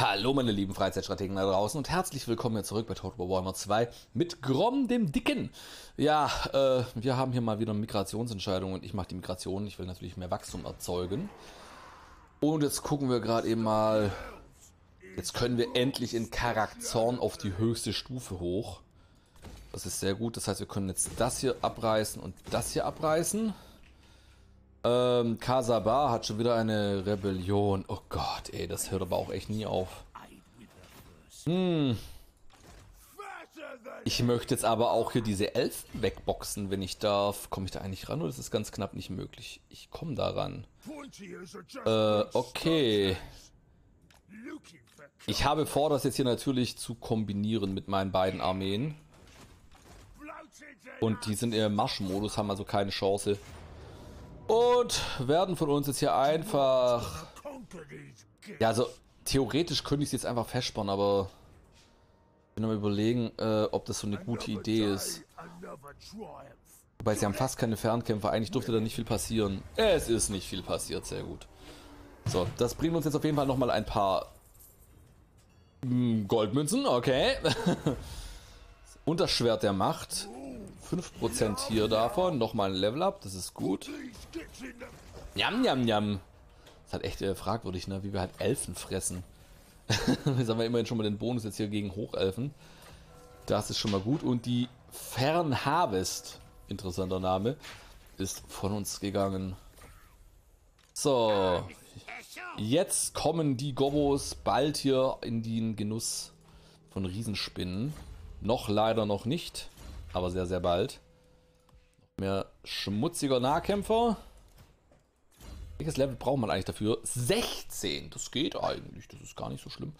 Hallo meine lieben Freizeitstrategen da draußen und herzlich willkommen hier zurück bei Total War Warhammer 2 mit Grom dem Dicken. Ja, wir haben hier mal wieder eine Migrationsentscheidung und ich mache die Migration. Ich will natürlich mehr Wachstum erzeugen. Und jetzt gucken wir gerade eben mal, jetzt können wir endlich in Karakzorn auf die höchste Stufe hoch. Das ist sehr gut, das heißt wir können jetzt das hier abreißen und das hier abreißen. Kasabar hat schon wieder eine Rebellion. Oh Gott, ey, das hört aber auch echt nie auf. Ich möchte jetzt aber auch hier diese Elfen wegboxen, wenn ich darf. Komme ich da eigentlich ran oder ist es ganz knapp nicht möglich? Ich komme da ran. Okay. Ich habe vor, das jetzt hier natürlich zu kombinieren mit meinen beiden Armeen. Und die sind im Marschmodus, haben also keine Chance. Und werden von uns jetzt hier einfach... Ja, also theoretisch könnte ich es jetzt einfach festspannen, aber... Ich bin am überlegen, ob das so eine gute Idee ist. Wobei sie haben fast keine Fernkämpfer, eigentlich dürfte da nicht viel passieren. Es ist nicht viel passiert, sehr gut. So, das bringt uns jetzt auf jeden Fall nochmal ein paar... Goldmünzen, okay. Und das Schwert der Macht. 5% hier davon, nochmal ein Level Up, das ist gut. Njam, njam, njam. Das ist halt echt fragwürdig, ne? Wie wir halt Elfen fressen. Jetzt haben wir immerhin schon mal den Bonus jetzt hier gegen Hochelfen. Das ist schon mal gut. Und die Fernharvest, interessanter Name, ist von uns gegangen. So. Jetzt kommen die Gobos bald hier in den Genuss von Riesenspinnen. Noch leider noch nicht. Aber sehr, sehr bald. Noch mehr schmutziger Nahkämpfer. Welches Level braucht man eigentlich dafür? 16! Das geht eigentlich. Das ist gar nicht so schlimm.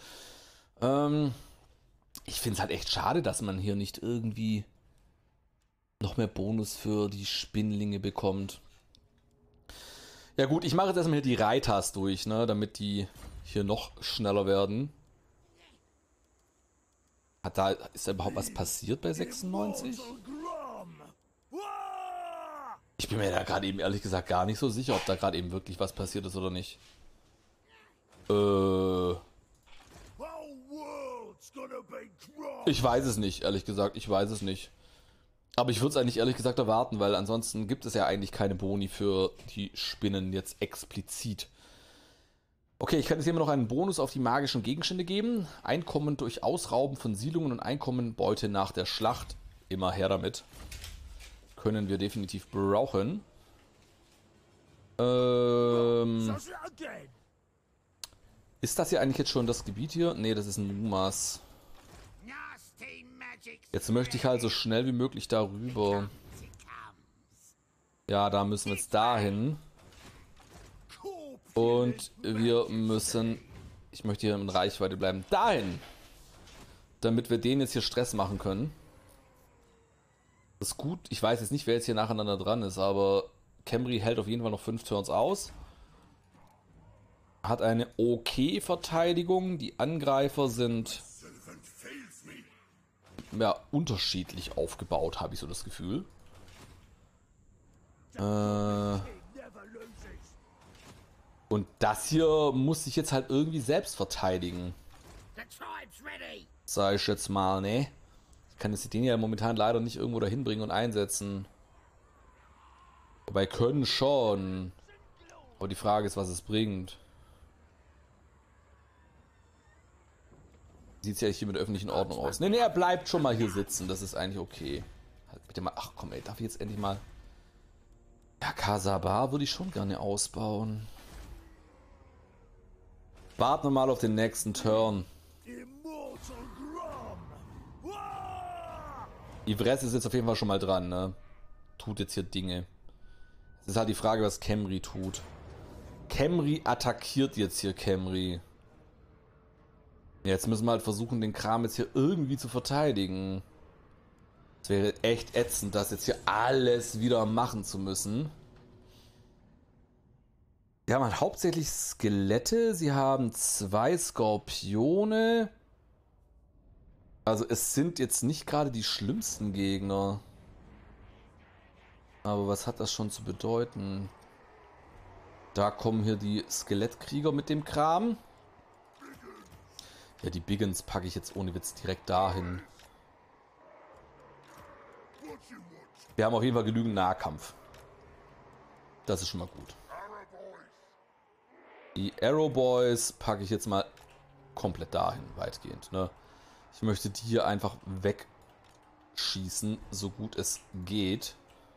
Ich finde es halt echt schade, dass man hier nicht irgendwie noch mehr Bonus für die Spinnlinge bekommt. Ja gut, ich mache jetzt erstmal hier die Reitas durch, ne, damit die hier noch schneller werden. Ist da überhaupt was passiert bei 96? Ich bin mir da gerade eben ehrlich gesagt gar nicht so sicher, ob da gerade eben wirklich was passiert ist oder nicht. Ich weiß es nicht, ehrlich gesagt. Ich weiß es nicht. Aber ich würde es eigentlich ehrlich gesagt erwarten, weil ansonsten gibt es ja eigentlich keine Boni für die Spinnen jetzt explizit. Okay, ich kann jetzt hier immer noch einen Bonus auf die magischen Gegenstände geben. Einkommen durch Ausrauben von Siedlungen und Einkommen Beute nach der Schlacht. Immer her damit. Können wir definitiv brauchen. Ist das hier eigentlich jetzt schon das Gebiet hier? Ne, das ist ein Numas. Jetzt möchte ich halt so schnell wie möglich darüber. Ja, da müssen wir jetzt dahin. Und wir müssen, ich möchte hier in Reichweite bleiben, dahin, damit wir denen jetzt hier Stress machen können. Das ist gut, ich weiß jetzt nicht, wer jetzt hier nacheinander dran ist, aber Khemri hält auf jeden Fall noch 5 Turns aus. Hat eine okay Verteidigung, die Angreifer sind ja unterschiedlich aufgebaut, habe ich so das Gefühl. Und das hier muss sich jetzt halt irgendwie selbst verteidigen. Sag ich jetzt mal, ne? Ich kann jetzt den ja momentan leider nicht irgendwo dahin bringen und einsetzen. Wobei können schon. Aber die Frage ist, was es bringt. Sieht es ja hier mit der öffentlichen Ordnung aus. Ne, er bleibt schon mal hier sitzen. Das ist eigentlich okay. Halt bitte mal. Ach komm, ey, darf ich jetzt endlich mal. Ja, Kasabar würde ich schon gerne ausbauen. Warten wir mal auf den nächsten Turn. Ivres ist jetzt auf jeden Fall schon mal dran, ne? Tut jetzt hier Dinge. Es ist halt die Frage, was Khemri tut. Khemri attackiert jetzt hier Khemri. Jetzt müssen wir halt versuchen, den Kram jetzt hier irgendwie zu verteidigen. Es wäre echt ätzend, das jetzt hier alles wieder machen zu müssen. Sie haben halt hauptsächlich Skelette, sie haben 2 Skorpione. Also es sind jetzt nicht gerade die schlimmsten Gegner. Aber was hat das schon zu bedeuten? Da kommen hier die Skelettkrieger mit dem Kram. Ja, die Biggins packe ich jetzt ohne Witz direkt dahin. Wir haben auf jeden Fall genügend Nahkampf. Das ist schon mal gut. Die Arrow Boys packe ich jetzt mal komplett dahin, weitgehend. Ne? Ich möchte die hier einfach wegschießen, so gut es geht.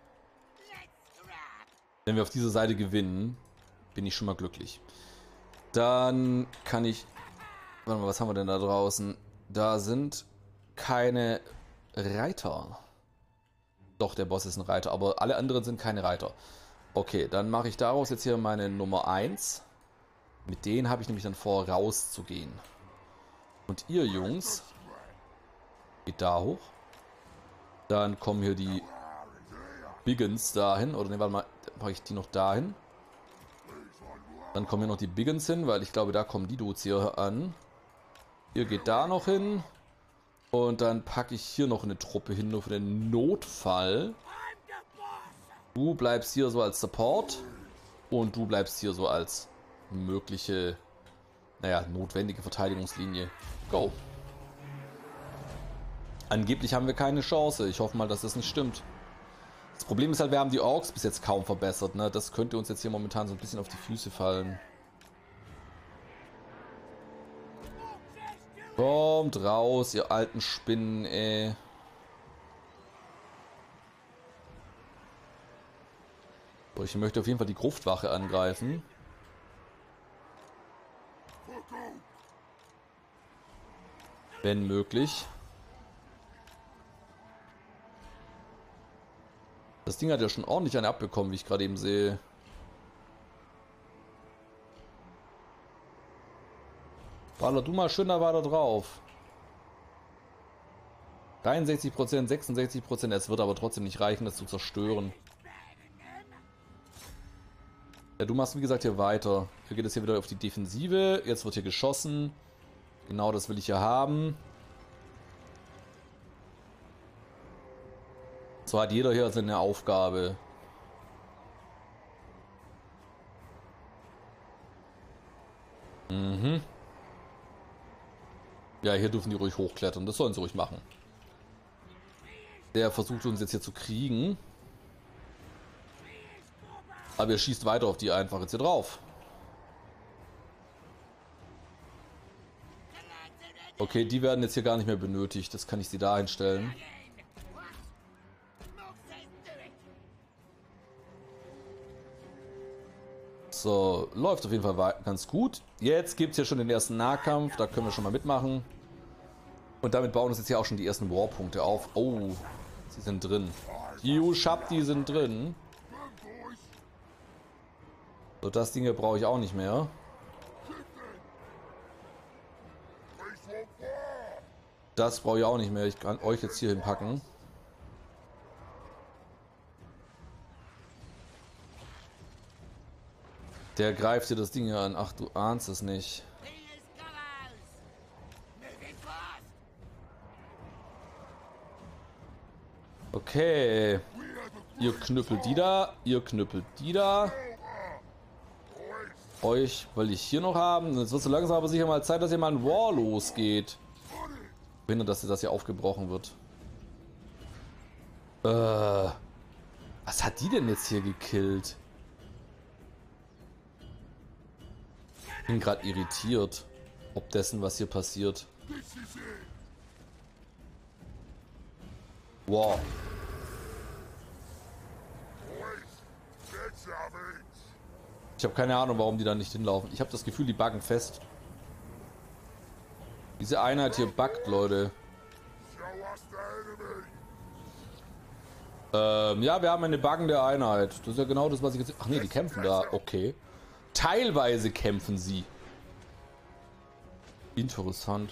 Wenn wir auf dieser Seite gewinnen, bin ich schon mal glücklich. Dann kann ich... Warte mal, was haben wir denn da draußen? Da sind keine Reiter. Doch, der Boss ist ein Reiter, aber alle anderen sind keine Reiter. Okay, dann mache ich daraus jetzt hier meine Nummer 1. Mit denen habe ich nämlich dann vor, rauszugehen. Und ihr Jungs, geht da hoch. Dann kommen hier die Biggins dahin. Oder ne, warte mal, mache ich die noch dahin. Dann kommen hier noch die Biggins hin, weil ich glaube, da kommen die Dudes hier an. Ihr geht da noch hin. Und dann packe ich hier noch eine Truppe hin, nur für den Notfall. Du bleibst hier so als Support. Und du bleibst hier so als mögliche, naja, notwendige Verteidigungslinie. Go. Angeblich haben wir keine Chance. Ich hoffe mal, dass das nicht stimmt. Das Problem ist halt, wir haben die Orks bis jetzt kaum verbessert. Ne? Das könnte uns jetzt hier momentan so ein bisschen auf die Füße fallen. Kommt raus, ihr alten Spinnen, ey. So, ich möchte auf jeden Fall die Gruftwache angreifen. Wenn möglich. Das Ding hat ja schon ordentlich eine abbekommen, wie ich gerade eben sehe. Baller du mal schön da weiter drauf. 63%, 66%, es wird aber trotzdem nicht reichen, das zu zerstören. Ja, du machst wie gesagt hier weiter. Hier geht es hier wieder auf die Defensive. Jetzt wird hier geschossen. Genau das will ich hier haben. So hat jeder hier seine Aufgabe. Mhm. Ja, hier dürfen die ruhig hochklettern. Das sollen sie ruhig machen. Der versucht uns jetzt hier zu kriegen. Aber er schießt weiter auf die einfach jetzt hier drauf. Okay, die werden jetzt hier gar nicht mehr benötigt. Das kann ich sie da hinstellen. So, läuft auf jeden Fall ganz gut. Jetzt gibt es hier schon den ersten Nahkampf. Da können wir schon mal mitmachen. Und damit bauen uns jetzt hier auch schon die ersten Warpunkte auf. Oh, sie sind drin. Die Ushapti sind drin. So, das Ding hier brauche ich auch nicht mehr. Das brauche ich auch nicht mehr. Ich kann euch jetzt hier hinpacken. Der greift hier das Ding hier an. Ach, du ahnst es nicht. Okay. Ihr knüppelt die da. Ihr knüppelt die da. Euch will ich hier noch haben. Jetzt wird so langsam aber sicher mal Zeit, dass hier mal ein War losgeht. Behindert, dass das hier aufgebrochen wird. Was hat die denn jetzt hier gekillt? Ich bin gerade irritiert, ob dessen, was hier passiert. Wow. Ich habe keine Ahnung, warum die da nicht hinlaufen. Ich habe das Gefühl, die buggen fest. Diese Einheit hier buggt, Leute. Ja, wir haben eine buggende Einheit. Das ist ja genau das, was ich jetzt... Ach nee, die kämpfen da. Okay. Teilweise kämpfen sie. Interessant.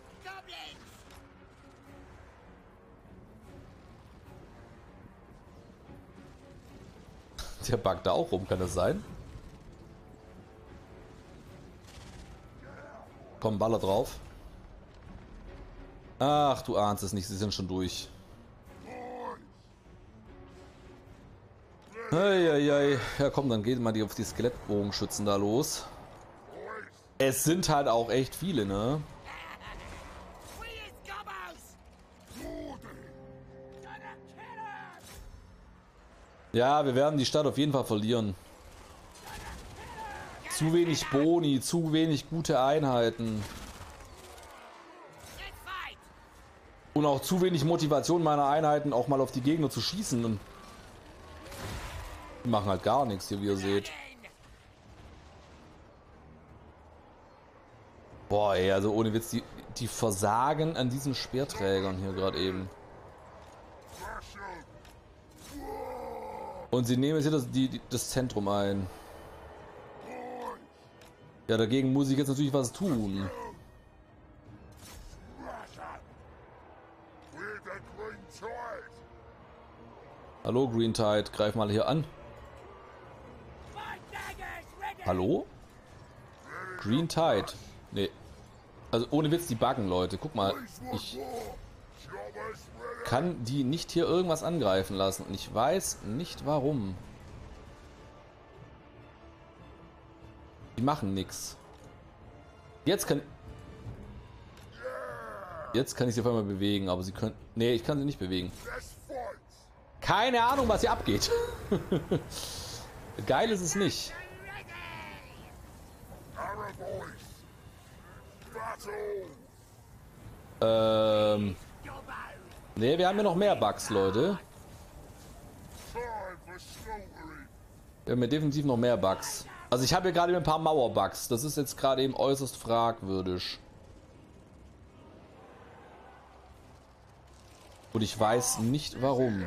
Der buggt da auch rum, kann das sein? Komm, Baller drauf. Ach, du ahnst es nicht, sie sind schon durch. Eieiei. Ja komm, dann geht mal die auf die Skelettbogenschützen da los. Es sind halt auch echt viele, ne? Ja, wir werden die Stadt auf jeden Fall verlieren. Zu wenig Boni, zu wenig gute Einheiten. Und auch zu wenig Motivation meiner Einheiten, auch mal auf die Gegner zu schießen. Und die machen halt gar nichts hier, wie ihr seht. Boah, ey, also ohne Witz, die versagen an diesen Speerträgern hier gerade eben. Und sie nehmen jetzt hier das Zentrum ein. Ja, dagegen muss ich jetzt natürlich was tun. Hallo Green Tide, greif mal hier an. Hallo? Green Tide. Nee. Also ohne Witz, die buggen, Leute. Guck mal, ich kann die nicht hier irgendwas angreifen lassen. Und ich weiß nicht warum. Die machen nichts. Jetzt kann ich sie auf einmal bewegen, aber sie können... Nee, ich kann sie nicht bewegen. Keine Ahnung, was hier abgeht. Geil ist es nicht. Nee, wir haben ja noch mehr Bugs, Leute. Wir haben ja definitiv noch mehr Bugs. Also ich habe hier gerade ein paar Mauerbugs. Das ist jetzt gerade eben äußerst fragwürdig. Und ich weiß nicht warum.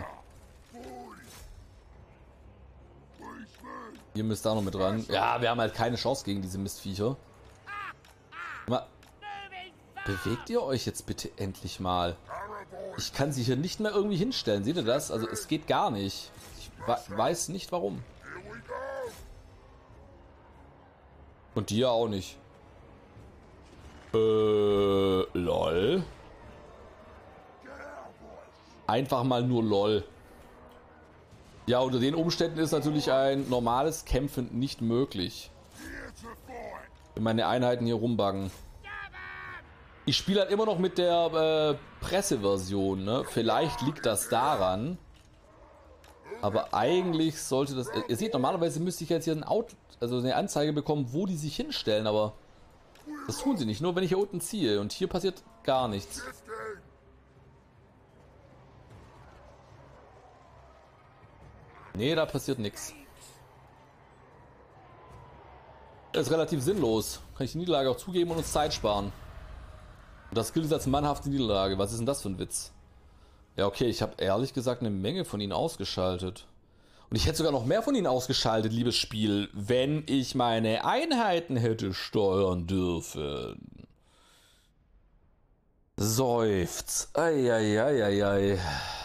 Ihr müsst da noch mit ran. Ja, wir haben halt keine Chance gegen diese Mistviecher. Mal, bewegt ihr euch jetzt bitte endlich mal. Ich kann sie hier nicht mehr irgendwie hinstellen. Seht ihr das? Also es geht gar nicht. Ich weiß nicht warum. Und die ja auch nicht. Lol. Einfach mal nur lol. Ja, unter den Umständen ist natürlich ein normales Kämpfen nicht möglich. Wenn meine Einheiten hier rumbuggen. Ich spiele halt immer noch mit der Presseversion, ne? Vielleicht liegt das daran. Aber eigentlich sollte das... Ihr seht, normalerweise müsste ich jetzt hier eine Anzeige bekommen, wo die sich hinstellen, aber das tun sie nicht. Nur wenn ich hier unten ziehe und hier passiert gar nichts. Nee, da passiert nichts. Das ist relativ sinnlos. Kann ich die Niederlage auch zugeben und uns Zeit sparen. Und das gilt als mannhafte Niederlage. Was ist denn das für ein Witz? Ja, okay, ich habe ehrlich gesagt eine Menge von ihnen ausgeschaltet. Und ich hätte sogar noch mehr von ihnen ausgeschaltet, liebes Spiel, wenn ich meine Einheiten hätte steuern dürfen. Seufz. Eieieiei.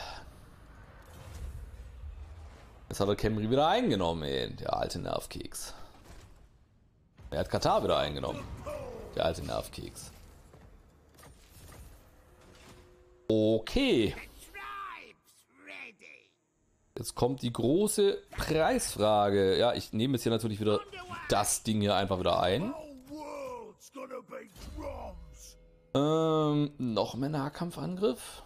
Jetzt hat er Camry wieder eingenommen, ey. Der alte Nervkeks. Er hat Katar wieder eingenommen. Der alte Nervkeks. Okay. Jetzt kommt die große Preisfrage. Ja, ich nehme jetzt hier natürlich wieder das Ding hier einfach wieder ein. Noch mehr Nahkampfangriff.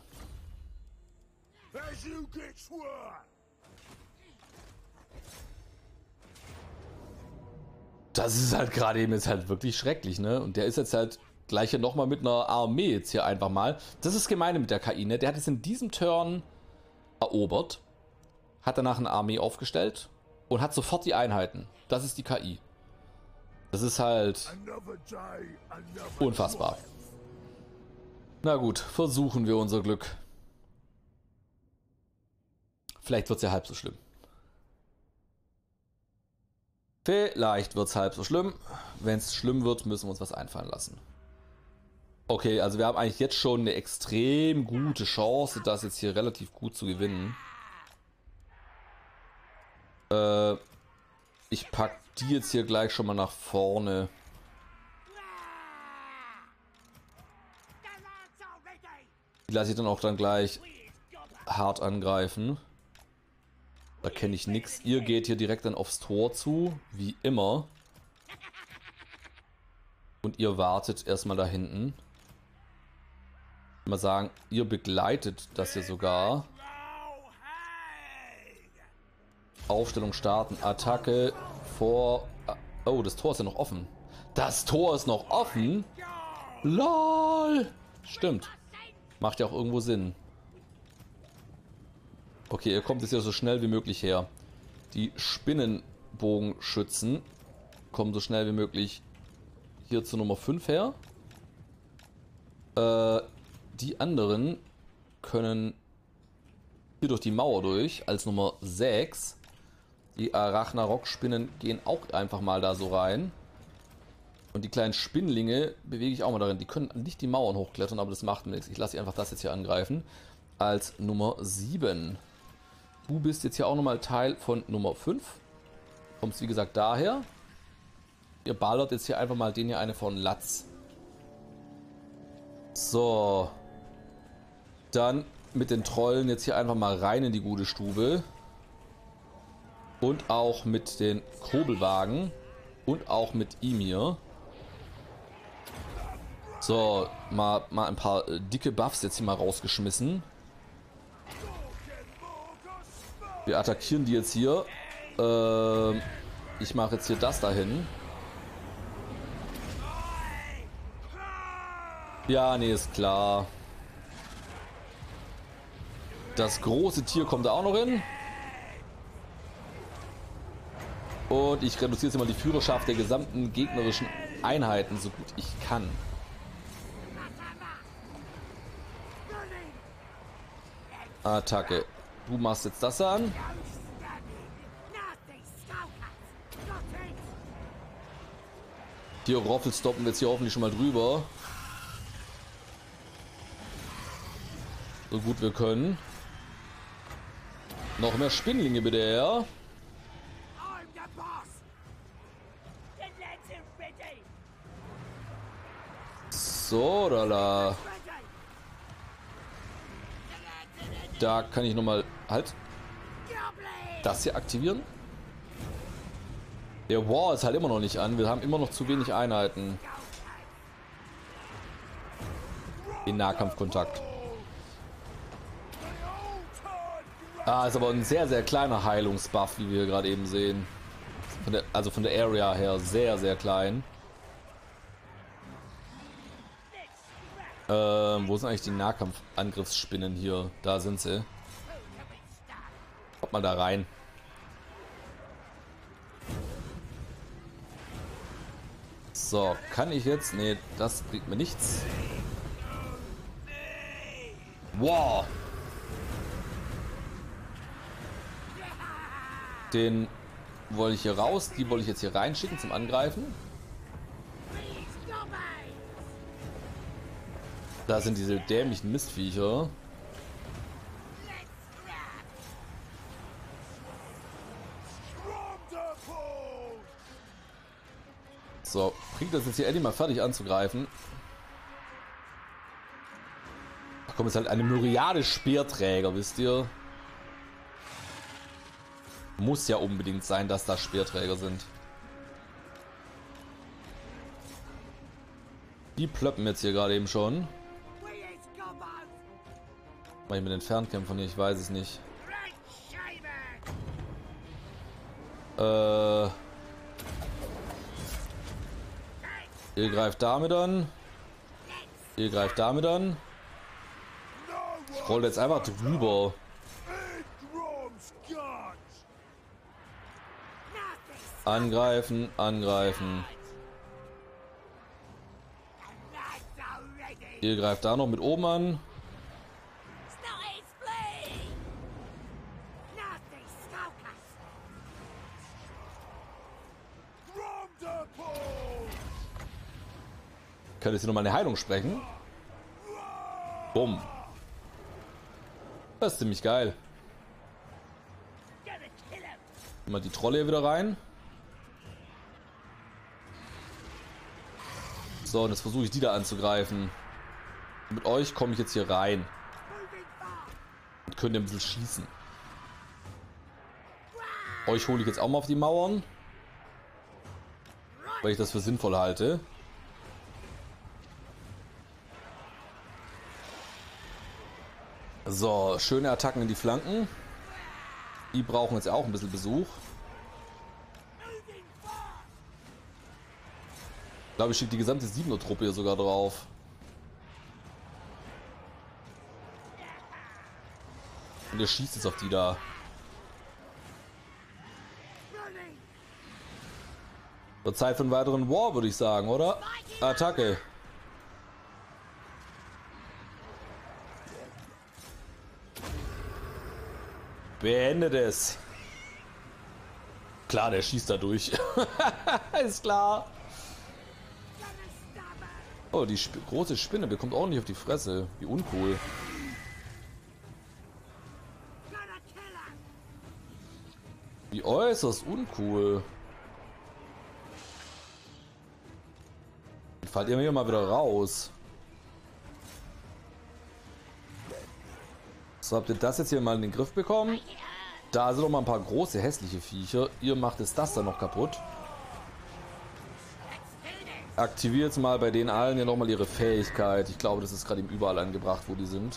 Das ist halt gerade eben jetzt halt wirklich schrecklich, ne? Und der ist jetzt halt gleich hier nochmal mit einer Armee jetzt hier einfach mal. Das ist gemeine mit der KI, ne? Der hat es in diesem Turn erobert, hat danach eine Armee aufgestellt und hat sofort die Einheiten. Das ist die KI. Das ist halt unfassbar. Na gut, versuchen wir unser Glück. Vielleicht wird es ja halb so schlimm. Vielleicht wird es halb so schlimm. Wenn es schlimm wird, müssen wir uns was einfallen lassen. Okay, also wir haben eigentlich jetzt schon eine extrem gute Chance, das jetzt hier relativ gut zu gewinnen. Ich packe die jetzt hier gleich schon mal nach vorne. Die lasse ich dann auch gleich hart angreifen. Da kenne ich nichts. Ihr geht hier direkt dann aufs Tor zu, wie immer. Und ihr wartet erstmal da hinten. Ich will mal sagen, ihr begleitet das hier sogar. Aufstellung starten. Attacke vor... Oh, das Tor ist ja noch offen. Das Tor ist noch offen? LOL! Stimmt. Macht ja auch irgendwo Sinn. Okay, ihr kommt jetzt hier so schnell wie möglich her. Die Spinnenbogenschützen kommen so schnell wie möglich hier zu Nummer 5 her. Die anderen können hier durch die Mauer durch als Nummer 6. Die Arachnarok-Spinnen gehen auch einfach mal da so rein. Und die kleinen Spinnlinge bewege ich auch mal darin. Die können nicht die Mauern hochklettern, aber das macht nichts. Ich lasse einfach das jetzt hier angreifen. Als Nummer 7. Du bist jetzt hier auch nochmal Teil von Nummer 5. Kommst wie gesagt daher. Ihr ballert jetzt hier einfach mal den hier eine von Latz. So. Dann mit den Trollen jetzt hier einfach mal rein in die gute Stube. Und auch mit den Kurbelwagen. Und auch mit ihm hier. So, mal ein paar dicke Buffs jetzt hier mal rausgeschmissen. Wir attackieren die jetzt hier. Ich mache jetzt hier das dahin. Ja, nee, ist klar. Das große Tier kommt da auch noch hin. Und ich reduziere jetzt mal die Führerschaft der gesamten gegnerischen Einheiten, so gut ich kann. Attacke. Du machst jetzt das an. Hier Roffelstoppen wir jetzt hier hoffentlich schon mal drüber. So gut wir können. Noch mehr Spinnlinge bitte her. So, da. Da kann ich nochmal halt das hier aktivieren. Der War ist halt immer noch nicht an. Wir haben immer noch zu wenig Einheiten. In Nahkampfkontakt. Ah, ist aber ein sehr, sehr kleiner Heilungsbuff, wie wir gerade eben sehen. Also von der Area her sehr, sehr klein. Wo sind eigentlich die Nahkampfangriffsspinnen hier? Da sind sie. Kommt mal da rein. So, kann ich jetzt... Nee, das bringt mir nichts. Wow. Den wollte ich hier raus. Die wollte ich jetzt hier reinschicken zum Angreifen. Da sind diese dämlichen Mistviecher. So, bringt das jetzt hier endlich mal fertig anzugreifen. Da kommt jetzt halt eine Myriade Speerträger, wisst ihr? Muss ja unbedingt sein, dass da Speerträger sind. Die plöppen jetzt hier gerade eben schon. Mach ich mit den Fernkämpfern hier? Ich weiß es nicht. Ihr greift damit an. Ihr greift damit an. Ich roll jetzt einfach drüber. Angreifen, angreifen. Ihr greift da noch mit oben an. Könnte jetzt hier nochmal eine Heilung sprechen. Bumm. Das ist ziemlich geil. Mal die Trolle hier wieder rein. So, und jetzt versuche ich die da anzugreifen. Mit euch komme ich jetzt hier rein. Und könnt ihr ein bisschen schießen. Euch hole ich jetzt auch mal auf die Mauern. Weil ich das für sinnvoll halte. So, schöne Attacken in die Flanken. Die brauchen jetzt auch ein bisschen Besuch. Ich glaube, ich schicke die gesamte 7er-Truppe hier sogar drauf. Und der schießt jetzt auf die da. Wird Zeit für einen weiteren War, würde ich sagen, oder? Attacke. Beendet es. Klar, der schießt da durch. Ist klar. Oh, die große Spinne bekommt ordentlich auf die Fresse. Wie uncool. Wie äußerst uncool. Fallt ihr mir mal wieder raus. So, habt ihr das jetzt hier mal in den Griff bekommen? Da sind noch mal ein paar große hässliche Viecher. Ihr macht jetzt das dann noch kaputt. Aktiviert jetzt mal bei denen allen ja nochmal ihre Fähigkeit. Ich glaube, das ist gerade eben überall angebracht, wo die sind.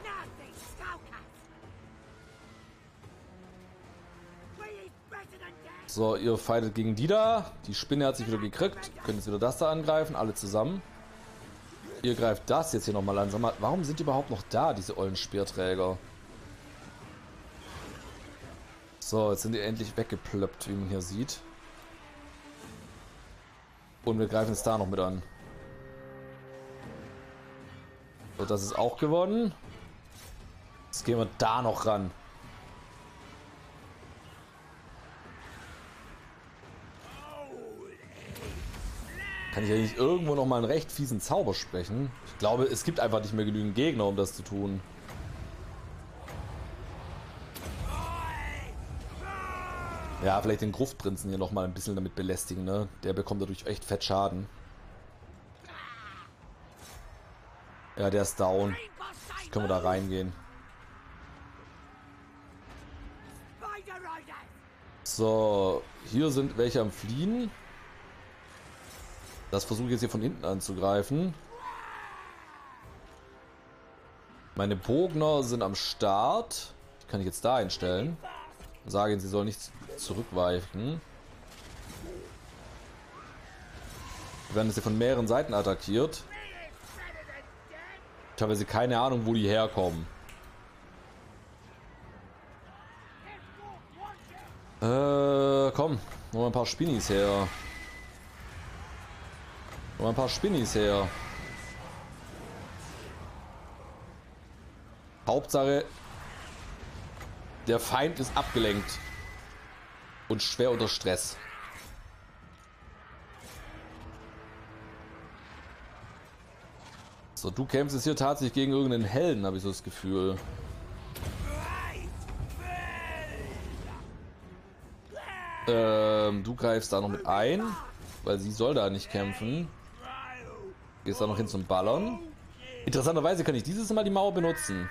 So, ihr fightet gegen die da. Die Spinne hat sich wieder gekriegt. Könnt jetzt wieder das da angreifen, alle zusammen. Ihr greift das jetzt hier nochmal langsam. Warum sind die überhaupt noch da, diese ollen Speerträger? So, jetzt sind die endlich weggeplöppt, wie man hier sieht. Und wir greifen jetzt da noch mit an. So, das ist auch gewonnen. Jetzt gehen wir da noch ran. Kann ich ja nicht irgendwo noch mal einen recht fiesen Zauber sprechen? Ich glaube, es gibt einfach nicht mehr genügend Gegner, um das zu tun. Ja, vielleicht den Gruftprinzen hier noch mal ein bisschen damit belästigen, ne? Der bekommt dadurch echt fett Schaden. Ja, der ist down. Jetzt können wir da reingehen. So, hier sind welche am Fliehen. Das versuche ich jetzt hier von hinten anzugreifen. Meine Bogner sind am Start. Die kann ich jetzt da einstellen. Sagen, sie soll nicht zurückweichen. Wir werden jetzt hier von mehreren Seiten attackiert. Ich habe jetzt keine Ahnung, wo die herkommen. Komm, noch mal ein paar Spinnis her. Noch mal ein paar Spinnis her. Hauptsache, der Feind ist abgelenkt und schwer unter Stress. So, du kämpfst jetzt hier tatsächlich gegen irgendeinen Helden, habe ich so das Gefühl. Du greifst da noch mit ein, weil sie soll da nicht kämpfen. Gehst da noch hin zum Ballern. Interessanterweise kann ich dieses Mal die Mauer benutzen.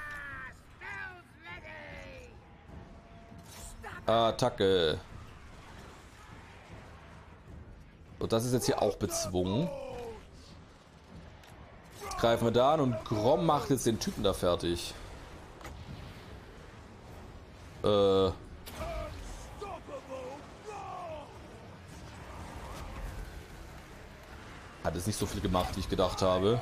Attacke. Und das ist jetzt hier auch bezwungen. Jetzt greifen wir da an und Grom macht jetzt den Typen da fertig. Hat es nicht so viel gemacht, wie ich gedacht habe.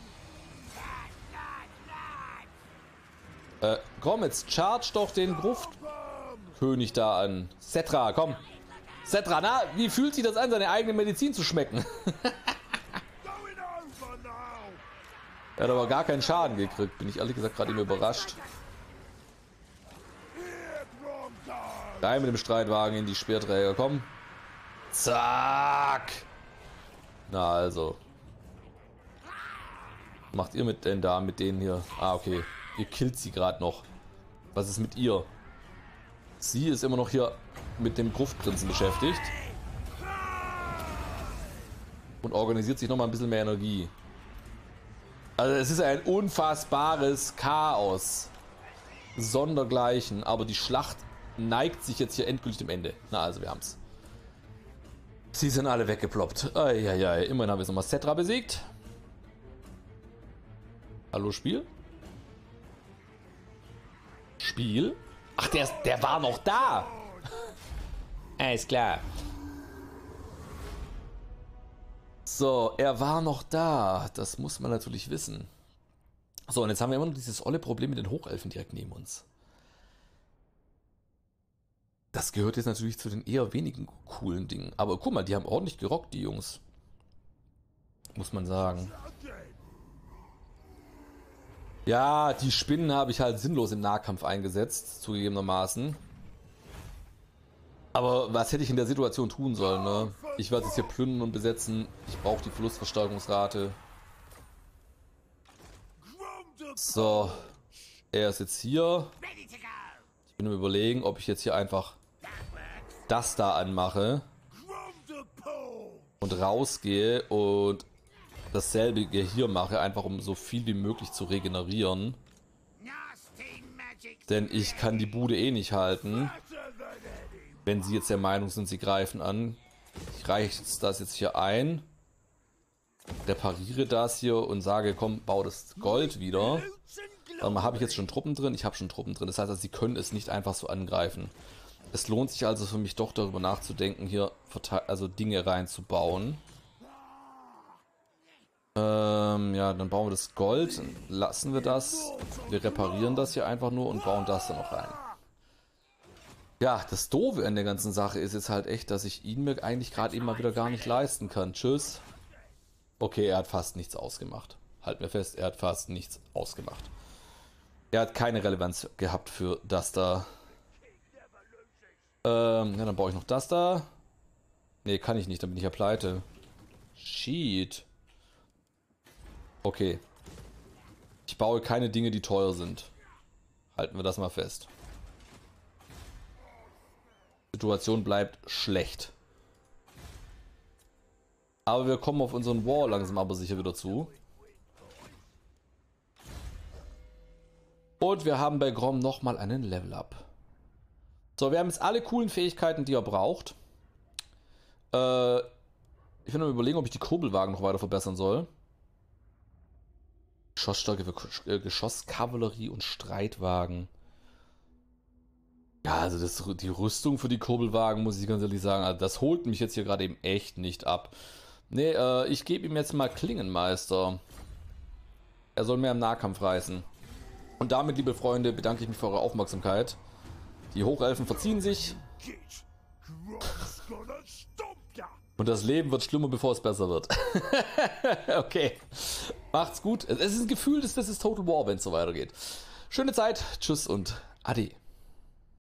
Komm, jetzt charge doch den Gruftkönig da an. Settra, komm. Settra, na, wie fühlt sich das an, seine eigene Medizin zu schmecken? Er hat aber gar keinen Schaden gekriegt. Bin ich ehrlich gesagt gerade immer überrascht. Rein mit dem Streitwagen in die Speerträger, komm. Zack. Na also. Was macht ihr mit denn da, mit denen hier? Ah, okay. Ihr killt sie gerade noch. Was ist mit ihr? Sie ist immer noch hier mit dem Gruftprinzen beschäftigt. Und organisiert sich nochmal ein bisschen mehr Energie. Also es ist ein unfassbares Chaos. Sondergleichen. Aber die Schlacht neigt sich jetzt hier endgültig dem Ende. Na also, wir haben's. Sie sind alle weggeploppt. Eieiei. Immerhin haben wir jetzt nochmal Settra besiegt. Hallo Spiel? Spiel? Ach, der war noch da. Ist klar. So, er war noch da. Das muss man natürlich wissen. So, und jetzt haben wir immer noch dieses olle Problem mit den Hochelfen direkt neben uns. Das gehört jetzt natürlich zu den eher wenigen coolen Dingen. Aber guck mal, die haben ordentlich gerockt, die Jungs. Muss man sagen. Ja, die Spinnen habe ich halt sinnlos im Nahkampf eingesetzt, zugegebenermaßen. Aber was hätte ich in der Situation tun sollen, ne? Ich werde es hier plündern und besetzen. Ich brauche die Verlustverstärkungsrate. So. Er ist jetzt hier. Ich bin am Überlegen, ob ich jetzt hier einfach das da anmache. Und rausgehe und dasselbe hier mache, einfach um so viel wie möglich zu regenerieren. Denn ich kann die Bude eh nicht halten. Wenn sie jetzt der Meinung sind, sie greifen an. Ich reiche das jetzt hier ein. Repariere das hier und sage, komm, bau das Gold wieder. Dann habe ich jetzt schon Truppen drin. Ich habe schon Truppen drin. Das heißt, sie können es nicht einfach so angreifen. Es lohnt sich also für mich doch darüber nachzudenken, hier also Dinge reinzubauen. Ja, dann bauen wir das Gold. Dann lassen wir das. Wir reparieren das hier einfach nur und bauen das dann noch rein. Ja, das Doofe an der ganzen Sache ist jetzt halt echt, dass ich ihn mir eigentlich gerade eben mal wieder gar nicht leisten kann. Tschüss. Okay, er hat fast nichts ausgemacht. Halt mir fest, er hat fast nichts ausgemacht. Er hat keine Relevanz gehabt für das da. Ja, dann baue ich noch das da. Ne, kann ich nicht, dann bin ich ja pleite. Shit. Okay. Ich baue keine Dinge, die teuer sind. Halten wir das mal fest. Situation bleibt schlecht. Aber wir kommen auf unseren Wall langsam aber sicher wieder zu. Und wir haben bei Grom nochmal einen Level Up. So, wir haben jetzt alle coolen Fähigkeiten, die er braucht. Ich will noch überlegen, ob ich die Kurbelwagen noch weiter verbessern soll. Geschossstärke für Geschosskavallerie und Streitwagen. Ja, also die Rüstung für die Kurbelwagen, muss ich ganz ehrlich sagen, also das holt mich jetzt hier gerade eben echt nicht ab. Ne, ich gebe ihm jetzt mal Klingenmeister. Er soll mehr im Nahkampf reißen. Und damit, liebe Freunde, bedanke ich mich für eure Aufmerksamkeit. Die Hochelfen verziehen sich. Und das Leben wird schlimmer, bevor es besser wird. Okay. Macht's gut. Es ist ein Gefühl, dass das ist Total War, wenn es so weitergeht. Schöne Zeit. Tschüss und Ade.